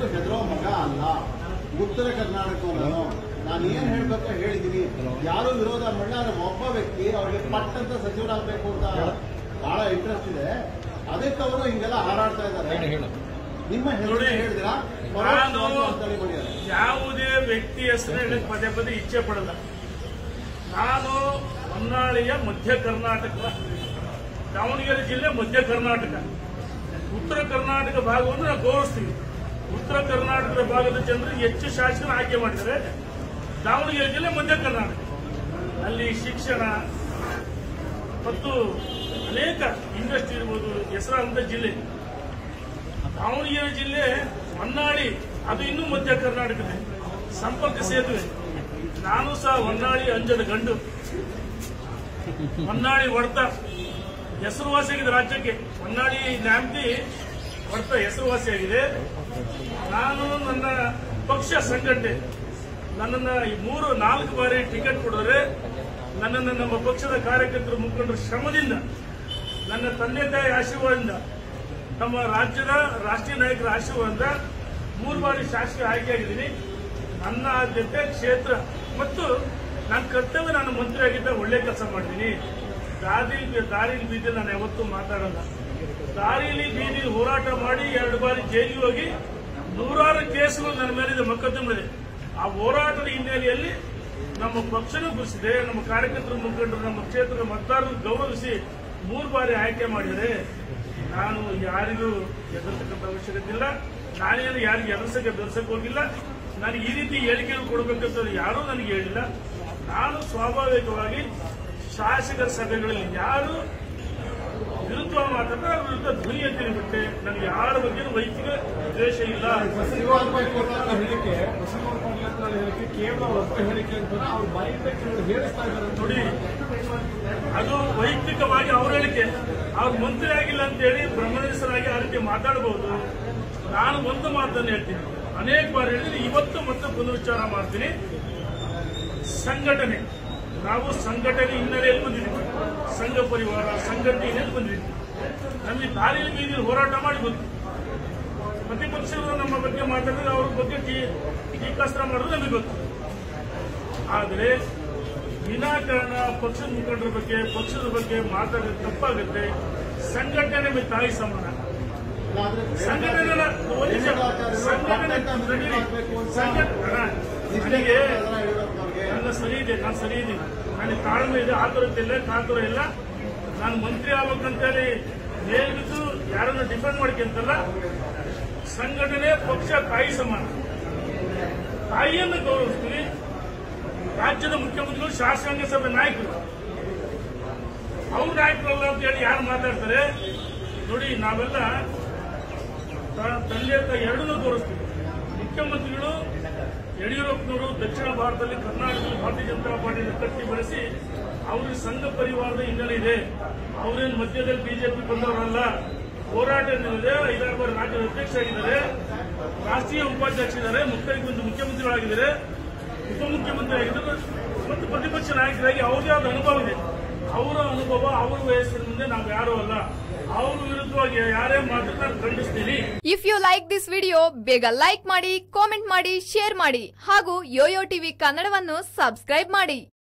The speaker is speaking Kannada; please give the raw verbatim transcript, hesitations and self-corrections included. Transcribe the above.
ಹೆದರೋ ಮಗ ಅಲ್ಲ. ಉತ್ತರ ಕರ್ನಾಟಕವನ್ನು ನಾನು ಏನ್ ಹೇಳ್ಬೇಕು ಹೇಳಿದೀನಿ. ಯಾರು ವಿರೋಧ ಮಾಡಲ್ಲ. ಒಬ್ಬ ವ್ಯಕ್ತಿ ಅವ್ರಿಗೆ ಪಟ್ಟಂತ ಸಚಿವರಾಗಬೇಕು ಅಂತ ಬಹಳ ಇಂಟ್ರೆಸ್ಟ್ ಇದೆ. ಅದಕ್ಕೆ ಅವರು ಹಿಂಗೆಲ್ಲ ಹಾರಾಡ್ತಾ ಇದ್ದಾರೆ. ನಿಮ್ಮ ಹೆಸರು ಹೇಳಿದ್ರ ಯಾವುದೇ ವ್ಯಕ್ತಿ ಹೆಸರು ಪದೇ ಪದೇ ಇಚ್ಛೆ ಪಡಲ್ಲ. ನಾನು ಹೊನ್ನಾಳಿಯ ಮಧ್ಯ ಕರ್ನಾಟಕ, ದಾವಣಗೆರೆ ಜಿಲ್ಲೆ ಮಧ್ಯ ಕರ್ನಾಟಕ, ಉತ್ತರ ಕರ್ನಾಟಕ ಭಾಗವನ್ನು ನಾವು ಗೌರವಿಸ್ತೀವಿ. ಉತ್ತರ ಕರ್ನಾಟಕದ ಭಾಗದ ಜನರು ಹೆಚ್ಚು ಶಾಸಕರ ಆಯ್ಕೆ ಮಾಡಿದ್ದಾರೆ. ದಾವಣಗೆರೆ ಜಿಲ್ಲೆ ಮಧ್ಯ ಕರ್ನಾಟಕ, ಅಲ್ಲಿ ಶಿಕ್ಷಣ ಮತ್ತು ಅನೇಕ ಇಂಡಸ್ಟ್ರಿ ಇರ್ಬೋದು, ಹೆಸರಾದಂತ ಜಿಲ್ಲೆ. ದಾವಣಗೆರೆ ಜಿಲ್ಲೆ ಹೊನ್ನಾಳಿ, ಅದು ಇನ್ನೂ ಮಧ್ಯ ಕರ್ನಾಟಕದ ಸಂಪರ್ಕ ಸೇತುವೆ. ನಾನು ಸಹ ಹೊನ್ನಾಳಿ ಅಂಜದ ಗಂಡು, ಹೊನ್ನಾಳಿ ಹೊಡೆತ ಹೆಸರುವಾಸಿಯಾಗಿದೆ ರಾಜ್ಯಕ್ಕೆ. ಹೊನ್ನಾಳಿ ನ್ಯಾಮತಿ ಹೊಡೆತ ಹೆಸರುವಾಸಿಯಾಗಿದೆ. ನಾನು ನನ್ನ ಪಕ್ಷ ಸಂಘಟನೆ ನನ್ನನ್ನು ಈ ಮೂರು ನಾಲ್ಕು ಬಾರಿ ಟಿಕೆಟ್ ಕೊಡಿದ್ರೆ ನನ್ನನ್ನು ನಮ್ಮ ಪಕ್ಷದ ಕಾರ್ಯಕರ್ತರು ಮುಖಂಡರ ಶ್ರಮದಿಂದ, ನನ್ನ ತಂದೆ ತಾಯಿ ಆಶೀರ್ವಾದದಿಂದ, ನಮ್ಮ ರಾಜ್ಯದ ರಾಷ್ಟ್ರೀಯ ನಾಯಕರ ಆಶೀರ್ವಾದದಿಂದ ಮೂರು ಬಾರಿ ಶಾಸಕ ಆಯ್ಕೆಯಾಗಿದ್ದೀನಿ. ನನ್ನ ಆದ್ಯತೆ ಕ್ಷೇತ್ರ ಮತ್ತು ನನ್ನ ಕರ್ತವ್ಯ. ನಾನು ಮಂತ್ರಿ ಆಗಿದ್ದ ಒಳ್ಳೆ ಕೆಲಸ ಮಾಡಿದ್ದೀನಿ. ದಾರಿ ದಾರಿಲಿ ಬೀದಿಲಿ ನಾನು ಯಾವತ್ತೂ ಮಾತಾಡಲ್ಲ. ದಾರಿಲಿ ಬೀದಿಲಿ ಹೋರಾಟ ಮಾಡಿ ಎರಡು ಬಾರಿ ಜೈಲಿಗೆ ಹೋಗಿ ನೂರಾರು ಕೇಸುಗಳು ನನ್ನ ಮೇಲಿದೆ, ಮೊಕದ್ದಮೆ. ಆ ಹೋರಾಟದ ಹಿನ್ನೆಲೆಯಲ್ಲಿ ನಮ್ಮ ಪಕ್ಷನೂ ಗುರುಸಿದೆ, ನಮ್ಮ ಕಾರ್ಯಕರ್ತರ ಮುಖಂಡರು, ನಮ್ಮ ಕ್ಷೇತ್ರದ ಮತದಾರರು ಗೌರವಿಸಿ ಮೂರು ಬಾರಿ ಆಯ್ಕೆ ಮಾಡಿದರೆ ನಾನು ಯಾರಿಗೂ ಎದುರಿಸತಕ್ಕಂಥ ಅವಶ್ಯಕತೆ ಇಲ್ಲ. ನಾನೇನು ಯಾರಿಗೆ ಎದುರಿಸಕ್ಕೆ ಬೆದರ್ಸಕ್ಕೆ ಹೋಗಿಲ್ಲ. ನನಗೆ ಈ ರೀತಿ ಹೇಳಿಕೆಗಳು ಕೊಡಬೇಕಂತ ಯಾರೂ ನನಗೆ ಹೇಳಿಲ್ಲ. ನಾನು ಸ್ವಾಭಾವಿಕವಾಗಿ ಶಾಸಕರ ಸಭೆಗಳಲ್ಲಿ ಯಾರು ವಿರುದ್ಧವಾಗಿ ಮಾತಾಡಿದ್ರೆ ಅವ್ರ ವಿರುದ್ಧ ಧ್ವನಿ ಎತ್ತೀನಿ ಬಿಟ್ಟೆ. ನನಗೆ ಯಾರ ಬಗ್ಗೆ ವೈಯಕ್ತಿಕ ದ್ವೇಷ ಇಲ್ಲ. ನೋಡಿ, ಅದು ವೈಯಕ್ತಿಕವಾಗಿ ಅವ್ರ ಹೇಳಿಕೆ. ಅವ್ರು ಮಂತ್ರಿ ಆಗಿಲ್ಲ ಅಂತೇಳಿ ಬ್ರಹ್ಮದೇಶರಾಗಿ ಆ ರೀತಿ ಮಾತಾಡಬಹುದು. ನಾನು ಒಂದು ಮಾತನ್ನು ಹೇಳ್ತೀನಿ, ಅನೇಕ ಬಾರಿ ಹೇಳಿದ್ರೆ ಇವತ್ತು ಮತ್ತೆ ಪುನರುಚ್ಚಾರ ಮಾಡ್ತೀನಿ. ಸಂಘಟನೆ, ನಾವು ಸಂಘಟನೆ ಹಿನ್ನೆಲೆಯಲ್ಲಿ ಬಂದಿದ್ದೀವಿ. ಸಂಘ ಪರಿವಾರ ಸಂಘಟನೆ ಹಿನ್ನೆಲೆ ಬಂದಿದ್ದೀವಿ. ನಮಗೆ ದಾರಿಯಲ್ಲಿ ಬೀದಿಯಲ್ಲಿ ಹೋರಾಟ ಮಾಡಿ ಬಂದು ಪ್ರತಿಪಕ್ಷಗಳು ನಮ್ಮ ಬಗ್ಗೆ ಮಾತಾಡಿದ್ರೆ ಅವ್ರ ಬಗ್ಗೆ ಟೀಕಾಸ್ತ್ರ ಮಾಡೋದು ನಮಗೆ ಗೊತ್ತು. ಆದರೆ ವಿನಾಕಾರಣ ಪಕ್ಷದ ಮುಖಂಡರ ಬಗ್ಗೆ ಪಕ್ಷದ ಬಗ್ಗೆ ಮಾತಾಡಿದ್ರೆ ತಪ್ಪಾಗುತ್ತೆ. ಸಂಘಟನೆ ನಮಗೆ ತಾಯಿ ಸಮಾನ. ಸಂಘಟನೆ ನನಗೆ ನನ್ನ ಸರಿ ಇದೆ, ನಾನು ಸರಿ ಇದ್ದೀನಿ. ನನಗೆ ತಾಳ್ಮೆ ಇದೆ, ಆತುರತೆ ಇಲ್ಲ, ಕಾತುರ ಇಲ್ಲ. ನಾನು ಮಂತ್ರಿ ಆಗ್ಬೇಕಂತೇಳಿ ಮೇಲ್ಬಿದ್ದು ಯಾರನ್ನು ಡಿಫೆಂಡ್ ಮಾಡ್ಕೊಂತಲ್ಲ. ಸಂಘಟನೆ ಪಕ್ಷ ತಾಯಿ ಸಮಾನ. ತಾಯಿಯನ್ನು ಗೌರವಿಸ್ತೀವಿ. ರಾಜ್ಯದ ಮುಖ್ಯಮಂತ್ರಿಗಳು, ಶಾಸಕಾಂಗ ಸಭೆ ನಾಯಕರು, ಅವ್ರ ನಾಯಕರಲ್ಲ ಅಂತ ಹೇಳಿ ಯಾರು ಮಾತಾಡ್ತಾರೆ ನೋಡಿ. ನಾವೆಲ್ಲ ತಂದೆ ಎರಡನ್ನೂ ತೋರಿಸ್ತೀವಿ. ಮುಖ್ಯಮಂತ್ರಿಗಳು ಯಡಿಯೂರಪ್ಪನವರು ದಕ್ಷಿಣ ಭಾರತದಲ್ಲಿ ಕರ್ನಾಟಕದಲ್ಲಿ ಭಾರತೀಯ ಜನತಾ ಪಾರ್ಟಿಯನ್ನು ಕಟ್ಟಿ ಬೆಳೆಸಿ ಅವ್ರಿಗೆ ಸಂಘ ಪರಿವಾರದ ಹಿನ್ನೆಲೆ ಇದೆ. ಅವರೇನು ಮಧ್ಯದಲ್ಲಿ ಬಿಜೆಪಿ ಬಂದವರಲ್ಲ. ಹೋರಾಟ ಇದೆ. ಐದಾರು ಬಾರಿ ರಾಜ್ಯದ ಅಧ್ಯಕ್ಷ ಆಗಿದ್ದಾರೆ, ರಾಷ್ಟ್ರೀಯ ಉಪಾಧ್ಯಕ್ಷರಿದ್ದಾರೆ, ಮುಖ್ಯಮಂತ್ರಿ ಮುಖ್ಯಮಂತ್ರಿಗಳಾಗಿದ್ದಾರೆ, ಉಪಮುಖ್ಯಮಂತ್ರಿ ಆಗಿದ್ದಾರೆ ಮತ್ತು ಪ್ರತಿಪಕ್ಷ ನಾಯಕರಾಗಿ ಅವ್ರದೇ ಆದ ಅನುಭವ ಇದೆ. ಅವರ ಅನುಭವ, ಅವರ ವಯಸ್ಸಿನ ಮುಂದೆ ನಾವು ಯಾರೂ ಅಲ್ಲ. ಅವ್ರ ವಿರುದ್ಧವಾಗಿ ಯಾರೇ ಮಾತ್ರ ಖಂಡಿಸ್ತೀನಿ. If you like this video, ಬೇಗ ಲೈಕ್ ಮಾಡಿ, ಕಾಮೆಂಟ್ ಮಾಡಿ, ಶೇರ್ ಮಾಡಿ ಹಾಗೂ ಯೋಯೋ ಟಿವಿ ಕನ್ನಡವನ್ನು ಸಬ್ಸ್ಕ್ರೈಬ್ ಮಾಡಿ.